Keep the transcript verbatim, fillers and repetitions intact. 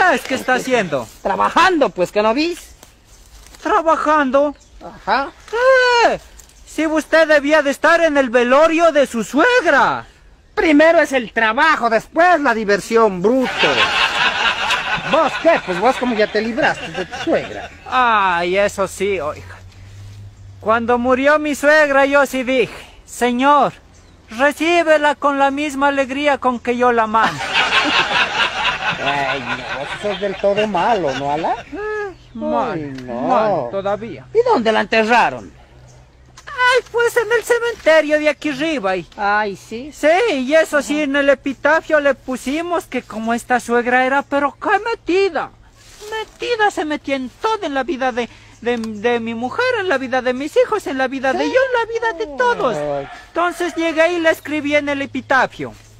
¿Qué es que está haciendo? Trabajando, pues, que no vis. ¿Trabajando? Ajá. ¿Qué? Si usted debía de estar en el velorio de su suegra. Primero es el trabajo, después la diversión, bruto. ¿Vos qué? Pues vos como ya te libraste de tu suegra. Ay, eso sí, oiga. Cuando murió mi suegra yo sí dije, Señor, recíbela con la misma alegría con que yo la mando. Ay, no, vos sos del todo malo, ¿no, Ala? Ay, mal, Ay, no. mal todavía. ¿Y dónde la enterraron? Ay, pues en el cementerio de aquí arriba. Y... Ay, sí. Sí, y eso sí, en el epitafio le pusimos que como esta suegra era, pero qué metida. Metida se metía en todo, en la vida de, de, de mi mujer, en la vida de mis hijos, en la vida de yo, en la vida de todos. Entonces llegué y le escribí en el epitafio.